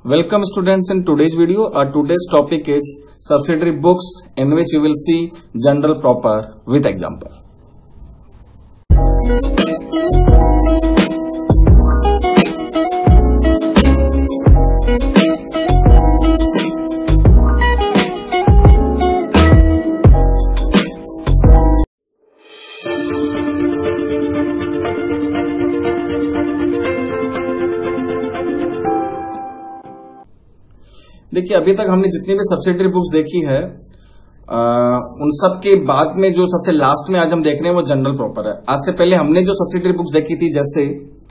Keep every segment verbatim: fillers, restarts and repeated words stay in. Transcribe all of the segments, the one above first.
Welcome students in today's video. Our today's topic is subsidiary books, in which you will see general proper with example. देखिए, अभी तक हमने जितनी भी subsidiary books देखी है आ, उन सब के बाद में जो सबसे लास्ट में आज हम देख रहे हैं वो जनरल प्रॉपर है। आज से पहले हमने जो सब्सिडियरी बुक्स देखी थी, जैसे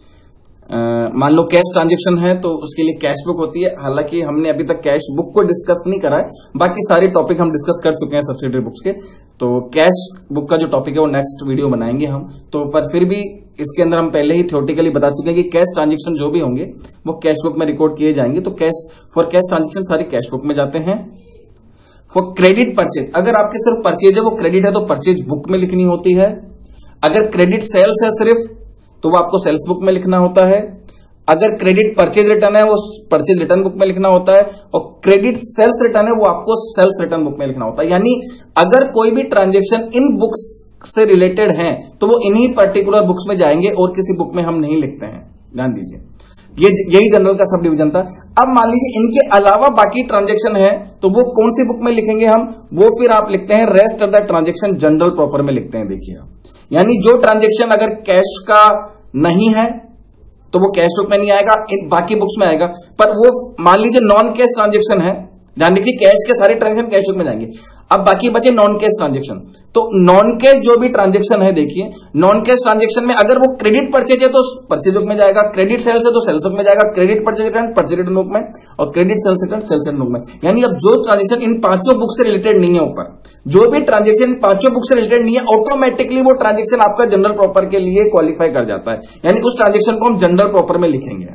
मान लो कैश ट्रांजैक्शन है तो उसके लिए कैश बुक होती है। हालांकि हमने अभी तक कैश बुक को डिस्कस नहीं करा है, बाकी सारे टॉपिक हम डिस्कस कर चुके हैं सब्सिडियरी बुक्स के। तो कैश बुक का जो टॉपिक है वो नेक्स्ट वीडियो बनाएंगे हम। तो पर फिर भी इसके अंदर हम पहले ही थ्योरेटिकली बता चुके हैं कि कैश ट्रांजेक्शन जो भी होंगे वो कैश बुक में रिकॉर्ड किए जाएंगे। तो कैश फॉर कैश ट्रांजेक्शन सारी कैश बुक में जाते हैं। फॉर क्रेडिट परचेज, अगर आपके सिर्फ परचेज है वो क्रेडिट है तो परचेज बुक में लिखनी होती है। अगर क्रेडिट सेल्स है सिर्फ तो वो आपको सेल्स बुक में लिखना होता है। अगर क्रेडिट परचेज रिटर्न है वो परचेज रिटर्न बुक में लिखना होता है। और क्रेडिट सेल्स रिटर्न है वो आपको सेल्स रिटर्न बुक में लिखना होता है। यानी अगर कोई भी ट्रांजेक्शन इन बुक्स से रिलेटेड है तो वो इन्हीं पर्टिकुलर बुक्स में जाएंगे और किसी बुक में हम नहीं लिखते हैं, ध्यान दीजिए। ये यही जनरल का सब डिवीजन था। अब मान लीजिए इनके अलावा बाकी ट्रांजेक्शन है तो वो कौन सी बुक में लिखेंगे हम, वो फिर आप लिखते हैं rest of the transaction journal proper में लिखते हैं। देखिए, यानी जो ट्रांजेक्शन अगर कैश का नहीं है तो वो कैश बुक में नहीं आएगा, बाकी बुक्स में आएगा। पर वो मान लीजिए नॉन कैश ट्रांजेक्शन है, ध्यान रखिए कैश के सारे ट्रांजेक्शन कैश बुक में जाएंगे। अब बाकी बचे नॉन कैश ट्रांजेक्शन। तो नॉन कैश जो भी ट्रांजेक्शन है, देखिए नॉन कैश ट्रांजेक्शन में अगर वो क्रेडिट परचेज है तो परचेज बुक में जाएगा, क्रेडिट सेल्स है तो सेल्स बुक में जाएगा, credit purchase return purchase return book में, और credit sales return sales return book में। यानी अब जो ट्रांजेक्शन इन पांचों बुक से रिलेटेड नहीं है, ऊपर जो भी ट्रांजेक्शन पांचों बुक से रिलेटेड नहीं है, ऑटोमेटिकली वो ट्रांजेक्शन आपका जनरल प्रॉपर के लिए क्वालिफाई कर जाता है। यानी उस ट्रांजेक्शन को हम जनरल प्रॉपर में लिखेंगे।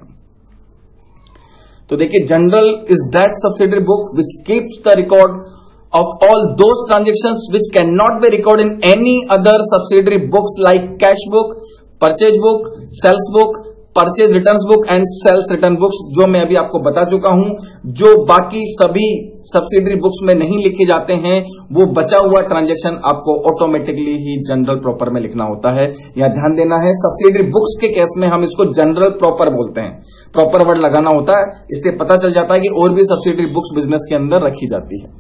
तो देखिए, journal is that subsidiary book which keeps the record of all those transactions which cannot be recorded in any other subsidiary books like cash book, purchase book, sales book, purchase returns book and sales return books, जो मैं अभी आपको बता चुका हूं। जो बाकी सभी सब्सिडियरी बुक्स में नहीं लिखे जाते हैं वो बचा हुआ ट्रांजेक्शन आपको ऑटोमेटिकली ही जनरल प्रॉपर में लिखना होता है। यह ध्यान देना है, सब्सिडियरी बुक्स के केस में हम इसको जनरल प्रॉपर बोलते हैं, प्रॉपर वर्ड लगाना होता है। इससे पता चल जाता है कि और भी सब्सिडियरी बुक्स बिजनेस के अंदर रखी जाती है।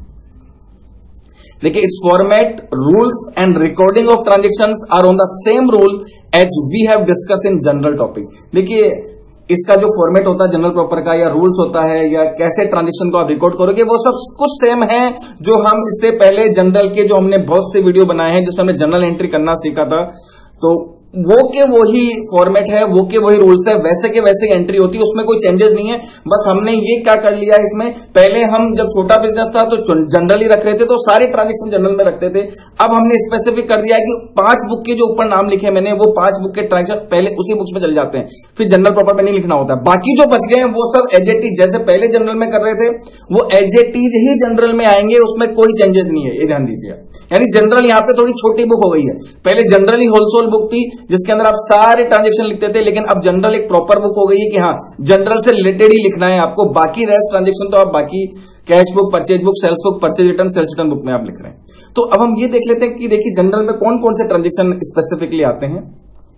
देखिए, its format, rules and recording of transactions are on the same rule as we have discuss in journal topic. देखिए, इसका जो फॉर्मेट होता है जनरल प्रॉपर का, या रूल्स होता है, या कैसे ट्रांजेक्शन को आप रिकॉर्ड करोगे, वो सब कुछ सेम है जो हम इससे पहले जनरल के जो हमने बहुत से वीडियो बनाए हैं जिसमें हमने जनरल एंट्री करना सीखा था। तो वो के वही फॉर्मेट है, वो के वही रूल्स है, वैसे के वैसे एंट्री होती है, उसमें कोई चेंजेस नहीं है। बस हमने ये क्या कर लिया इसमें, पहले हम जब छोटा बिजनेस था तो जनरली रख रहे थे तो सारे ट्रांजेक्शन जनरल में रखते थे। अब हमने स्पेसिफिक कर दिया कि पांच बुक के जो ऊपर नाम लिखे मैंने, वो पांच बुक के ट्रांजेक्शन पहले उसी बुक्स में चले जाते हैं, फिर जनरल प्रॉपर में नहीं लिखना होता। बाकी जो बच गए हैं वो सब एज इट इज, जैसे पहले जनरल में कर रहे थे वो एज इट इज ही जनरल में आएंगे, उसमें कोई चेंजेस नहीं है, ये ध्यान दीजिए। यानी जनरल यहां पे थोड़ी छोटी बुक हो गई है। पहले जनरल ही होलसेल बुक थी जिसके अंदर आप सारे ट्रांजेक्शन लिखते थे, लेकिन अब जनरल एक प्रॉपर बुक हो गई है कि हाँ जनरल से रिलेटेड ही लिखना है आपको। बाकी रेस्ट ट्रांजेक्शन तो आप बाकी cash book, purchase book, sales book, purchase return, sales return book में आप लिख रहे हैं। तो अब हम ये देख लेते हैं कि देखिए जनरल में कौन कौन से ट्रांजेक्शन स्पेसिफिकली आते हैं।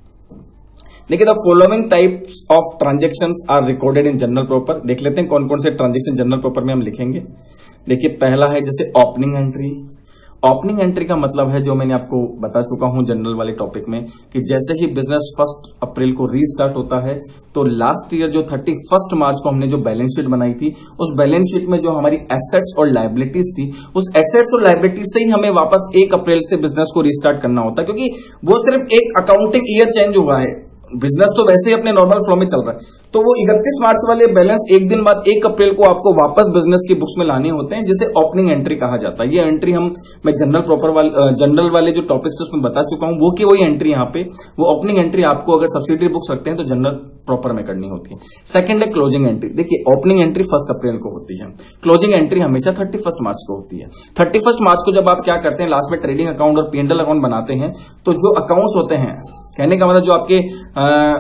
देखिए, the following types of transactions are recorded in journal proper. देख लेते हैं कौन कौन से ट्रांजेक्शन जनरल प्रॉपर में हम लिखेंगे। देखिए, पहला है जैसे ओपनिंग एंट्री। ओपनिंग एंट्री का मतलब है, जो मैंने आपको बता चुका हूं जनरल वाले टॉपिक में, कि जैसे ही बिजनेस फर्स्ट अप्रैल को रीस्टार्ट होता है तो लास्ट ईयर जो थर्टी फर्स्ट मार्च को हमने जो बैलेंस शीट बनाई थी, उस बैलेंस शीट में जो हमारी एसेट्स और लायबिलिटीज थी, उस एसेट्स और लायबिलिटीज से ही हमें वापस एक अप्रैल से बिजनेस को रीस्टार्ट करना होता है। क्योंकि वो सिर्फ एक अकाउंटिंग ईयर चेंज हुआ है, बिजनेस तो वैसे ही अपने नॉर्मल फ्लो में चल रहा है। तो वो इकतीस मार्च वाले बैलेंस एक दिन बाद एक अप्रैल को आपको वापस बिजनेस की बुक्स में लाने होते हैं, जिसे ओपनिंग एंट्री कहा जाता है। ये एंट्री हम मैं जनरल प्रॉपर वाले जनरल वाले जो टॉपिक्स उसमें बता चुका हूं, वो की वही एंट्री यहाँ पे, वो ओपनिंग एंट्री आपको अगर सब्सिडियरी बुक्स रखते हैं तो जनरल प्रॉपर में करनी होती है। सेकंड है क्लोजिंग एंट्री। देखिए, ओपनिंग एंट्री फर्स्ट अप्रैल को होती है, क्लोजिंग एंट्री हमेशा थर्टी फर्स्ट मार्च को होती है। थर्टी फर्स्ट मार्च को जब आप क्या करते हैं, लास्ट में ट्रेडिंग अकाउंट और पी एंड एल अकाउंट बनाते हैं, तो जो अकाउंट्स होते हैं, कहने का मतलब जो आपके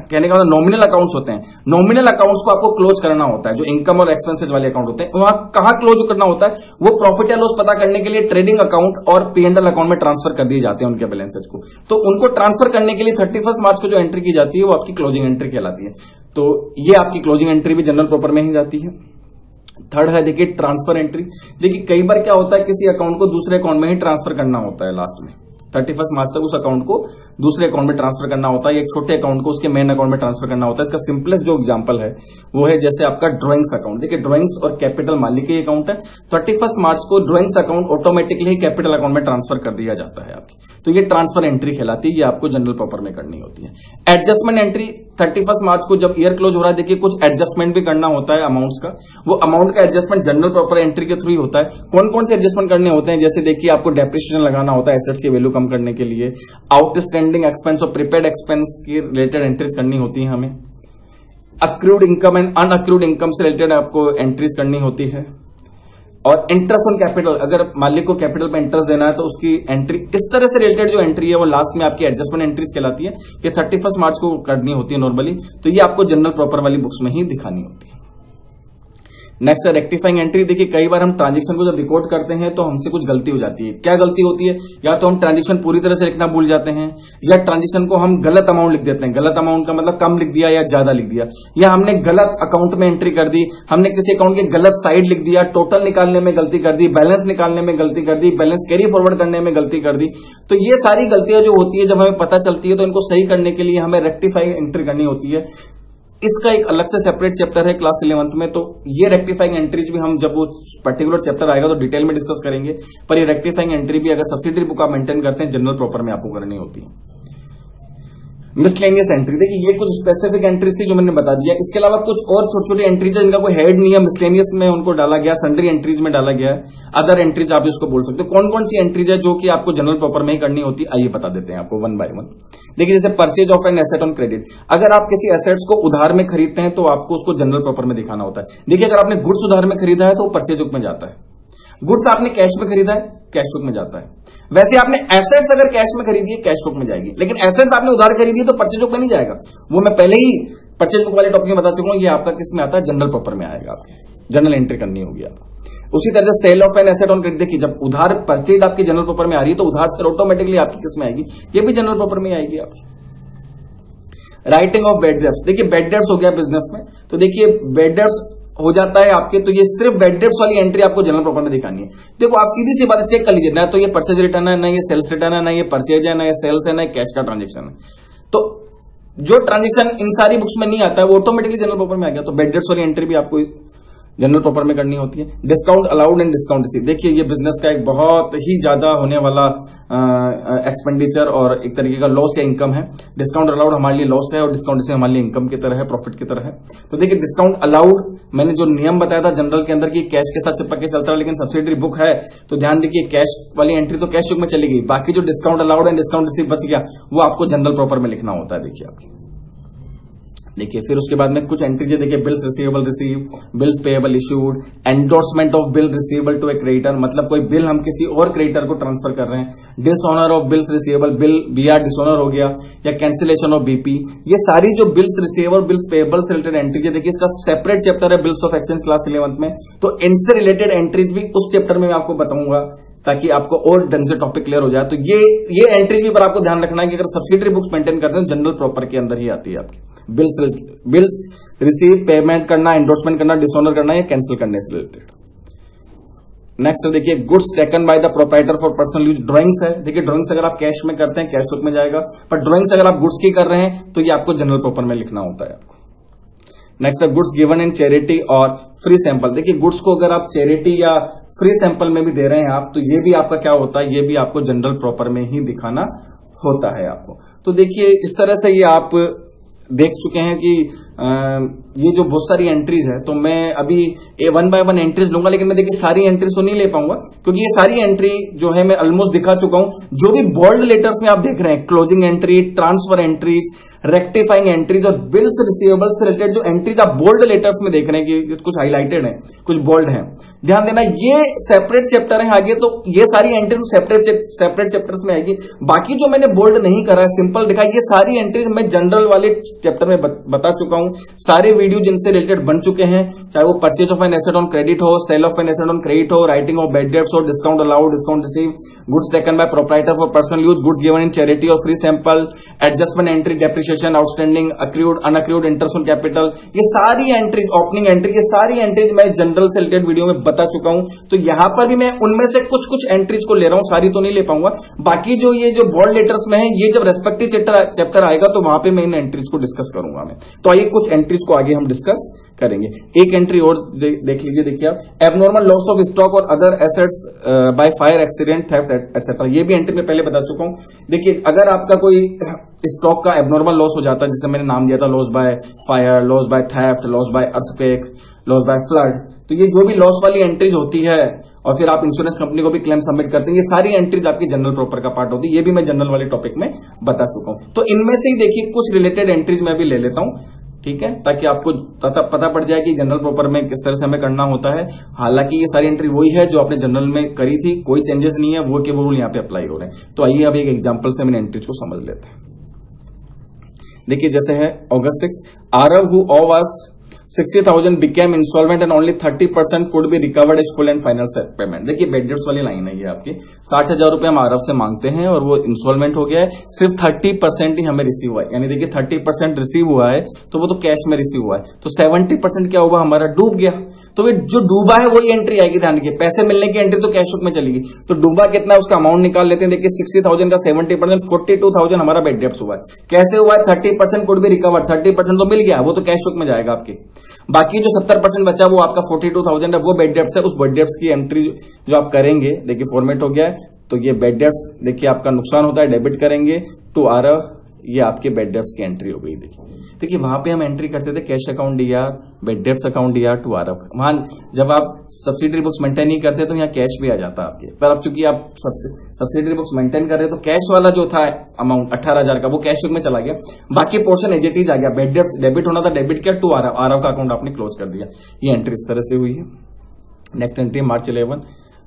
कहने का मतलब नॉमिनल अकाउंट्स होते हैं, नॉमिनल अकाउंट्स को आपको क्लोज करना होता है, जो इनकम और एक्सपेंसेस वाले अकाउंट होते हैं वहां कहां क्लोज करना होता है, वो प्रॉफिट या लॉस पता करने के लिए ट्रेडिंग अकाउंट और पी एंड एल अकाउंट में ट्रांसफर कर दिए जाते हैं उनके बैलेंसेज को। तो उनको ट्रांसफर करने के लिए थर्टी फर्स्ट मार्च को जो एंट्री की जाती है वो आपकी क्लोजिंग एंट्री कहलाती है। तो ये आपकी क्लोजिंग एंट्री भी जनरल प्रॉपर में ही जाती है। थर्ड है देखिए ट्रांसफर एंट्री। देखिए कई बार क्या होता है, किसी अकाउंट को दूसरे अकाउंट में ही ट्रांसफर करना होता है, लास्ट में थर्टी फर्स्ट मार्च तक उस अकाउंट को दूसरे अकाउंट में ट्रांसफर करना होता है, एक छोटे अकाउंट को उसके मेन अकाउंट में ट्रांसफर करना होता है। इसका सिंपलेस्ट जो एग्जांपल है वो है जैसे आपका ड्राइंग्स अकाउंट। देखिए ड्राइंग्स और कैपिटल मालिक के अकाउंट है, थर्टी फर्स्ट मार्च को drawings account automatically capital account में ट्रांसफर कर दिया जाता है आपकी, तो ये ट्रांसफर एंट्री कहलाती है, ये आपको जनरल प्रॉपर में करनी होती है। Adjustment entry thirty first March को जब ईयर क्लोज हो रहा है, देखिए कुछ एडजस्टमेंट भी करना होता है अमाउंट्स का, वो अमाउंट का एडजस्टमेंट जनरल प्रॉपर एंट्री के थ्रू ही होता है। कौन कौन से एडजस्टमेंट करने होते हैं, जैसे देखिए आपको डेप्रिसिएशन लगाना होता है एसेट्स की वैल्यू कम करने के लिए, आउटस्टैंडिंग एक्सपेंस और प्रीपेड एक्सपेंस की रिलेटेड एंट्रीज करनी होती है हमें, accrued income and unaccrued income से रिलेटेड आपको एंट्रीज करनी होती है, और इंटरेस्ट ऑन कैपिटल, अगर मालिक को कैपिटल पे इंटरेस्ट देना है तो उसकी एंट्री, इस तरह से रिलेटेड जो एंट्री है वो लास्ट में आपकी एडजस्टमेंट एंट्रीज कहलाती है, कि थर्टी फर्स्ट मार्च को करनी होती है नॉर्मली, तो ये आपको जनरल प्रॉपर वाली बुक्स में ही दिखानी होती है। नेक्स्ट है रेक्टिफाइंग एंट्री। देखिए कई बार हम ट्रांजेक्शन को जब रिकॉर्ड करते हैं तो हमसे कुछ गलती हो जाती है। क्या गलती होती है, या तो हम ट्रांजेक्शन पूरी तरह से लिखना भूल जाते हैं, या ट्रांजेक्शन को हम गलत अमाउंट लिख देते हैं। गलत अमाउंट का मतलब कम लिख दिया या ज्यादा लिख दिया, या हमने गलत अकाउंट में एंट्री कर दी, हमने किसी अकाउंट की गलत साइड लिख दिया, टोटल निकालने में गलती कर दी, बैलेंस निकालने में गलती कर दी, बैलेंस कैरी फॉरवर्ड करने में गलती कर दी। तो ये सारी गलतियां जो होती है जब हमें पता चलती है तो इनको सही करने के लिए हमें रेक्टिफाइंग एंट्री करनी होती है। इसका एक अलग से सेपरेट चैप्टर है क्लास इलेवंथ में, तो ये रेक्टिफाइंग एंट्रीज भी हम जब वो पर्टिकुलर चैप्टर आएगा तो डिटेल में डिस्कस करेंगे, पर ये रेक्टिफाइंग एंट्री भी अगर सब्सिडरी बुक आप मेंटेन करते हैं जनरल प्रॉपर में आपको करनी होती है। मिसलेनियस एंट्री, देखिए ये कुछ स्पेसिफिक एंट्रीज थी जो मैंने बता दिया, इसके अलावा कुछ और छोटी छोटी एंट्रीज है जिनका कोई हेड नहीं है, मिसलेनियस में उनको डाला गया, सन्ड्री एंट्रीज में डाला गया है, अदर एंट्रीज आप इसको बोल सकते हो। कौन कौन सी एंट्रीज है जो कि आपको जनरल प्रॉपर में ही करनी होती है, आइए बता देते हैं आपको वन बाय वन। देखिए जैसे purchase of an asset on credit, अगर आप किसी एसेट्स को उधार में खरीदते हैं तो आपको उसको जनरल प्रॉपर में दिखाना होता है। देखिए अगर आपने गुड्स उधार में खरीदा है तो वो परचेज बुक में जाता है, गुड्स आपने कैश में खरीदा है कैश बुक में जाता है। वैसे आपने एसेट्स अगर कैश में खरीदी है कैश बुक में जाएगी, लेकिन एसेट्स आपने उधार खरीदी है तो परचेज बुक में नहीं जाएगा, वो मैं पहले ही परचेज बुक वाले टॉपिक में बता चुका हूं, ये आपका किस में आता है, जनरल प्रॉपर में आएगा, आपकी जनरल एंट्री करनी होगी आपको। उसी तरह से sale of an asset on credit, देखिए जब उधार परचेज आपकी जनरल प्रॉपर में आ रही है तो उधार से ऑटोमेटिकली आपकी किस में आएगी, ये भी जनरल प्रॉपर में आएगी आपकी। राइटिंग ऑफ बेड डेब्ट्स, देखिए बेड डेब्ट्स हो गया बिजनेस में, तो देखिए बेड डेब्ट्स हो जाता है आपके, तो ये सिर्फ बेड डेब्ट्स वाली एंट्री आपको जनरल प्रॉपर में दिखानी है। देखो आप सीधी सी बात चेक कर लीजिए, ना तो ये परचेज रिटर्न है, ना ये सेल्स रिटर्न है, ना ये परचेज है, ना ये सेल्स है, ना कैश का ट्रांजेक्शन है। तो जो ट्रांजेक्शन इन सारी बुक्स में नहीं आता है वो ऑटोमेटिकली जनरल प्रॉपर में आ गया, तो बेड डेब्ट्स वाली एंट्री भी आपको जनरल प्रॉपर में करनी होती है। Discount allowed and discount receive, देखिए ये बिजनेस का एक बहुत ही ज्यादा होने वाला एक्सपेंडिचर और एक तरीके का लॉस या इनकम है। डिस्काउंट अलाउड हमारे लिए लॉस है और डिस्काउंट रिसीव हमारे लिए इनकम की तरह है, प्रॉफिट की तरह है। तो देखिए डिस्काउंट अलाउड मैंने जो नियम बताया था जनरल के अंदर की कैश के साथ चिपक के चलता है, लेकिन सब्सिडरी बुक है तो ध्यान देखिए कैश वाली एंट्री तो कैश बुक में चली गई, बाकी जो discount allowed and discount receive बच गया वो आपको जनरल प्रॉपर में लिखना होता है। देखिए आपकी देखिए फिर उसके बाद में कुछ एंट्रीज है, देखिए bills receivable receive, bills payable issued, endorsement of bill receivable to a creditor, मतलब कोई बिल हम किसी और क्रेडिटर को ट्रांसफर कर रहे हैं, dishonour of bills receivable, bill BR dishonour हो गया, या कैंसिलेशन ऑफ बीपी, ये सारी जो बिल्स रिसीवेबल बिल्स पेएबल से रिलेटेड एंट्रीज है, देखिए इसका सेपरेट चैप्टर है bills of exchange class eleventh में, तो इनसे रिलेटेड एंट्रीज भी उस चैप्टर में मैं आपको बताऊंगा ताकि आपको और ढंग से टॉपिक क्लियर हो जाए। तो ये ये एंट्री भी पर आपको ध्यान रखना है कि अगर सब्सिडरी बुक्स मेंटेन करते हैं जनरल प्रॉपर के अंदर ही आती है आपकी बिल्स बिल्स रिसीव, पेमेंट करना, एंडोर्समेंट करना, डिसऑनर करना या कैंसिल करने से रिलेटेड। नेक्स्ट देखिए goods taken by the proprietor for personal use, drawings है, देखिए ड्राइंग्स अगर आप कैश में करते हैं कैश बुक में जाएगा, पर ड्राइंग्स अगर आप गुड्स की कर रहे हैं तो ये आपको जनरल प्रॉपर में लिखना होता है आपको। नेक्स्ट है गुड्स गिवन इन चैरिटी और फ्री सैंपल, देखिए गुड्स को अगर आप चैरिटी या फ्री सैंपल में भी दे रहे हैं आप तो ये भी आपका क्या होता है, ये भी आपको जनरल प्रॉपर में ही दिखाना होता है आपको। तो देखिए इस तरह से ये आप देख चुके हैं कि ये जो बहुत सारी एंट्रीज है, तो मैं अभी a one by one entries लूंगा, लेकिन मैं देखिए सारी एंट्रीज तो नहीं ले पाऊंगा, क्योंकि ये सारी एंट्री जो है मैं ऑलमोस्ट दिखा चुका हूं। जो भी बोल्ड लेटर्स में आप देख रहे हैं, closing entry, transfer entries, rectifying entries और बिल्स रिसीवेबल से रिलेटेड जो एंट्रीज आप बोल्ड लेटर्स में देख रहे हैं कि कुछ हाईलाइटेड है, कुछ बोल्ड है, ध्यान देना, ये सेपरेट चैप्टर है आगे, तो ये सारी एंट्रीज सेपरेट सेपरेट चैप्टर्स में आएगी। बाकी जो मैंने बोल्ड नहीं करा है, सिंपल दिखा, ये सारी एंट्रीज मैं जनरल वाले चैप्टर में बता चुका हूं। सारे वीडियो जिनसे रिलेटेड बन चुके हैं, चाहे वो purchase of an asset on credit हो, sale of an asset on credit हो, राइटिंग ऑफ बैड डेट्स हो, discount allowed, discount receive, goods taken by proprietor for personal use, goods given in charity और free sample, adjustment entry, depreciation, outstanding, accrued unaccrued interest on capital, ये सारी entries, opening entry, ये सारी entries मैं general से related video में बता चुका हूं। तो यहां पर भी मैं उनमें से कुछ कुछ एंट्रीज को ले रहा हूं, सारी तो नहीं ले पाऊंगा। बाकी जो ये जो बोल्ड लेटर्स में है, ये जब रेस्पेक्टिव चैप्टर चैप्टर आएगा तो वहां पे मैं इन एंट्रीज को डिस्कस करूंगा मैं। तो आइए कुछ एंट्रीज को आगे हम डिस्कस करेंगे। एक एंट्री और दे, देख लीजिए, देखिए आप, एबनॉर्मल लॉस ऑफ स्टॉक और other assets by fire, accident, theft etcetera, ये भी एंट्री में पहले बता चुका हूं। देखिए अगर आपका कोई स्टॉक का एबनॉर्मल लॉस हो जाता है, जिसे मैंने नाम दिया था loss by fire, loss by theft, loss by earthquake, loss by flood, तो ये जो भी लॉस वाली एंट्रीज होती है और फिर आप इंश्योरेंस कंपनी को भी क्लेम सबमिट करते हैं, ये सारी एंट्रीज आपकी जनरल प्रॉपर का पार्ट होती है। ये भी मैं जनरल वाले टॉपिक में बता चुका हूं। तो इनमें से ही देखिए कुछ रिलेटेड एंट्रीज मैं भी ले लेता हूं, ठीक है, ताकि आपको पता पड़ जाए कि जनरल प्रॉपर में किस तरह से हमें करना होता है। हालांकि ये सारी एंट्री वही है जो आपने जनरल में करी थी, कोई चेंजेस नहीं है, वो के वो रूल यहाँ पे अप्लाई हो रहे हैं। तो आइए अब एक एग्जाम्पल से मैंने एंट्रीज को समझ लेते हैं। देखिए जैसे है August six, Arav who owe was sixty thousand became installment and only thirty percent could be recovered as full and final payment. देखिए बेड डेट्स वाली लाइन है ये आपकी, साठ हजार रुपए हम आरव से मांगते हैं और वो इंस्टॉलमेंट हो गया है, सिर्फ थर्टी परसेंट ही हमें रिसीव हुआ है, यानी देखिए थर्टी परसेंट रिसीव हुआ है तो वो तो कैश में रिसीव हुआ है, तो सेवेंटी परसेंट क्या हुआ, हमारा डूब गया। तो ये जो डूबा है वही एंट्री आएगी, ध्यान रखिए, पैसे मिलने की एंट्री तो कैश बुक में चलेगी। तो डूबा कितना है उसका अमाउंट निकाल लेते हैं। देखिए सिक्सटी थाउजेंड का seventy percent forty two thousand हमारा बेड डेट्स हुआ है। कैसे हुआ है, thirty percent could be recover, thirty percent तो मिल गया, वो तो कैश बुक में जाएगा आपके। बाकी जो सत्तर परसेंट बचा वो आपका फोर्टी टू थाउजेंड है, वो बेड डेट्स है। उस बेड डेट्स की एंट्री जो आप करेंगे, देखिए फॉर्मेट हो गया है, तो ये बेड डेट्स, देखिए आपका नुकसान होता है, डेबिट करेंगे टू आरव, ये आपके बेड डेट्स की एंट्री हो गई। देखिए देखिए वहां पे हम एंट्री करते थे cash account DR, bad debts account DR to Arav. वहां जब आप सब्सिडरी बुक्स मेंटेन नहीं करते तो यहाँ कैश भी आ जाता आपके, पर अब चूंकि आप सब्सिडरी बुक्स मेंटेन कर रहे हैं तो कैश वाला जो था अमाउंट अठारह हजार का वो कैश बुक में चला गया, बाकी पोर्शन एजेटीज आ गया। बेड डेट्स डेबिट होना था, डेबिट किया टू आरव, आरव का अकाउंट आपने क्लोज कर दिया। ये एंट्री इस तरह से हुई है। Next entry March eleven,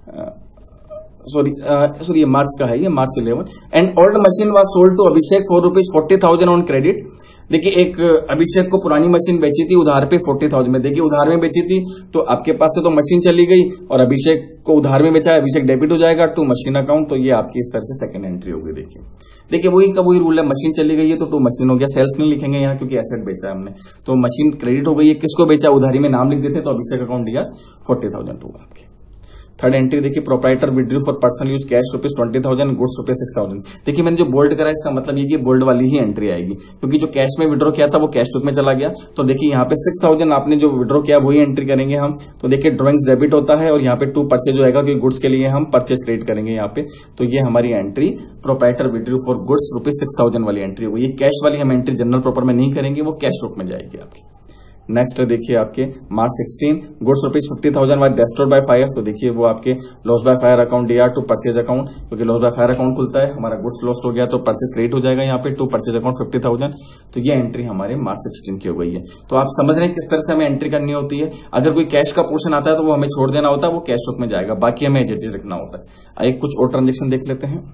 sorry sorry ये मार्च का है, ये March eleven. And old machine was sold to Abhishek for rupees forty thousand on credit. देखिए एक अभिषेक को पुरानी मशीन बेची थी उधार पे फोर्टी थाउजेंड में। देखिए उधार में बेची थी तो आपके पास से तो मशीन चली गई और अभिषेक को उधार में बेचा है, अभिषेक डेबिट हो जाएगा टू मशीन अकाउंट। तो ये आपकी इस तरह से सेकंड एंट्री होगी। देखिए देखिए वही का वही रूल है, मशीन चली गई है तो टू मशीन हो गया, सेल्स नहीं लिखेंगे यहाँ क्योंकि एसेट बेचा है हमने, तो मशीन क्रेडिट हो गई है। किसको बेचा, उधारी में नाम लिख देते तो अभिषेक अकाउंट दिया फोर्टी थाउजेंड होगा आपके। थर्ड एंट्री देखिए proprietor withdrew for personal use cash rupees twenty thousand, goods rupees six thousand. देखिए मैंने जो बोल्ड करा इसका मतलब ये कि बोल्ड वाली ही एंट्री आएगी, क्योंकि जो कैश में विड्रॉ किया था वो कैश बुक में चला गया। तो देखिए यहाँ पे सिक्स थाउजेंड आपने जो विड्रॉ किया वही एंट्री करेंगे हम। तो देखिए ड्रॉइंग्स डेबिट होता है और यहाँ पे टू परचेज होगा क्योंकि गुड्स के लिए हम परचेज क्रेडिट करेंगे यहाँ पे। तो ये हमारी entry proprietor withdrew for goods rupees six thousand वाली एंट्री होगी। ये कैश वाली हम एंट्री जनरल प्रॉपर में नहीं करेंगे, वो कैश बुक में जाएगी आपकी। नेक्स्ट देखिए आपके March sixteen, goods rupees fifty thousand were destroyed by fire. तो देखिए वो आपके loss by fire account DR to purchase account, क्योंकि लॉस बाय फायर अकाउंट खुलता है, हमारा गुड्स लॉस्ट हो गया तो परचेज क्रेडिट हो जाएगा यहाँ पे to purchase account fifty thousand. तो ये एंट्री हमारे मार्च सिक्सटीन की हो गई है। तो आप समझ रहे हैं किस तरह से हमें एंट्री करनी होती है। अगर कोई कैश का पोर्शन आता है तो वो हमें छोड़ देना होता है, वो कैश बुक में जाएगा, बाकी हमें एजेटी रखना होता है। एक कुछ और ट्रांजेक्शन देख लेते हैं।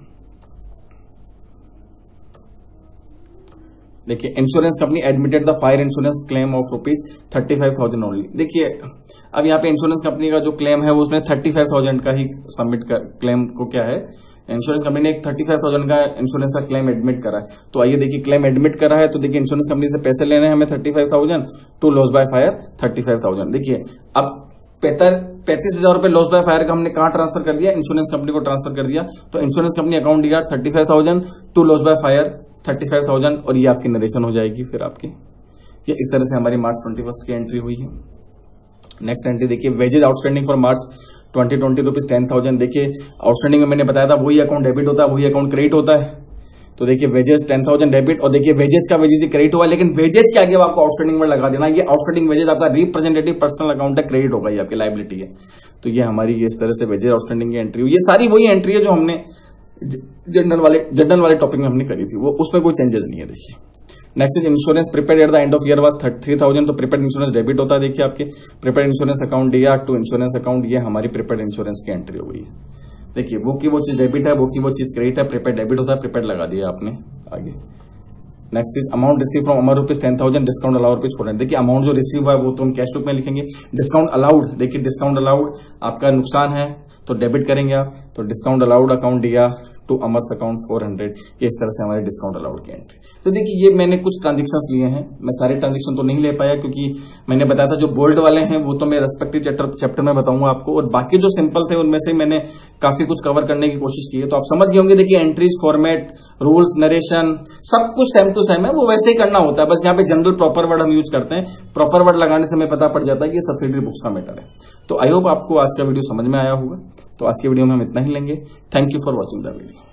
देखिए insurance company admitted the fire insurance claim of rupees thirty five thousand only. देखिए अब यहाँ पे इंश्योरेंस कंपनी का जो क्लेम है वो उसमें थर्टी फाइव थाउजेंड का ही सबमिट कर, क्लेम को क्या है इंश्योरेंस कंपनी ने एक थर्टी फाइव थाउजेंड का इंश्योरेंस का क्लेम एडमिट करा है। तो आइए देखिए क्लेम एडमिट करा है तो देखिए इंश्योरेंस कंपनी से पैसे लेने हैं हमें thirty five thousand to loss by fire thirty five thousand. देखिए अब पैंतीस हजार रुपए लॉस बाय फायर का हमने कहां ट्रांसफर कर दिया, इंश्योरेंस कंपनी को ट्रांसफर कर दिया। तो इंश्योरेंस कंपनी अकाउंट दिया thirty five thousand to loss by fire thirty five thousand और ये आपकी नरेशन हो जाएगी फिर आपकी। ये इस तरह से हमारी मार्च ट्वेंटी फर्स्ट की एंट्री हुई है। नेक्स्ट एंट्री देखिए wages outstanding for March twenty twenty rupees ten thousand. देखिए आउटस्टैंडिंग में मैंने बताया था वही अकाउंट डेबिट होता है, वही अकाउंट क्रेडिट होता है। तो देखिए वेजेस टेन थाउजेंड डेबिट, और देखिए वेजेस का वेजेस क्रेडिट हुआ, लेकिन वेजेस के आगे आपको आउटस्टैंडिंग में लगा देना, ये आउटस्टैंडिंग वेजेस आपका रिप्रेजेंटेटिव पर्सनल अकाउंट है, क्रेडिट होगा, ये आपकी लाइबिलिटी है। तो ये हमारी इस तरह से वेजेस आउटस्टैंडिंग की एंट्री हुई। ये सारी वही एंट्री है जो हमने जनरल वाले जनरल वाले टॉपिक में हमने करी थी, वो उसमें कोई चेंजेस नहीं है। देखिए next is insurance prepaid at the end of year was three thousand, तो प्रिपेड इंश्योरेंस डेबिट होता है। देखिए आपके प्रिपेड इंश्योरेंस अकाउंट दिया टू इंश्योरेंस अकाउंट, ये हमारी प्रिपेड इंश्योरेंस की एंट्री हो गई है। देखिए वो की वो चीज डेबिट है, वो की वो चीज क्रेडिट है, प्रिपेड डेबिट होता है, प्रिपेड लगा दिया आपने आगे। Next is amount receive from Amar rupees ten thousand, discount allowed rupees four hundred. देखिए अमाउंट जो रिसीव हुआ है वो तो हम कैश बुक में लिखेंगे। डिस्काउंट अलाउड, देखिए डिस्काउंट अलाउड आपका नुकसान है तो डेबिट करेंगे आप, तो डिस्काउंट अलाउड अकाउंट दिया to Amar's account four hundred, इस तरह से हमारे डिस्काउंट अलाउड की एंट्री। तो देखिए ये मैंने कुछ ट्रांजेक्शंस लिए हैं, मैं सारे ट्रांजेक्शन तो नहीं ले पाया क्योंकि मैंने बताया था जो बोल्ड वाले हैं वो तो मैं रेस्पेक्टिव चैप्टर चैप्टर में बताऊंगा आपको, और बाकी जो सिंपल थे उनमें से मैंने काफी कुछ कवर करने की कोशिश की है। तो आप समझ गए होंगे। देखिए एंट्रीज, फॉर्मेट, रूल्स, नरेशन सब कुछ सेम टू सेम है, वो वैसे ही करना होता है, बस यहाँ पे जनरल प्रॉपर वर्ड हम यूज करते हैं। प्रॉपर वर्ड लगाने से हमें पता पड़ जाता है कि सब्सिडरी बुक्स का मैटर है। तो आई होप आपको आज का वीडियो समझ में आया होगा। तो आज की वीडियो में हम इतना ही लेंगे। Thank you for watching the video.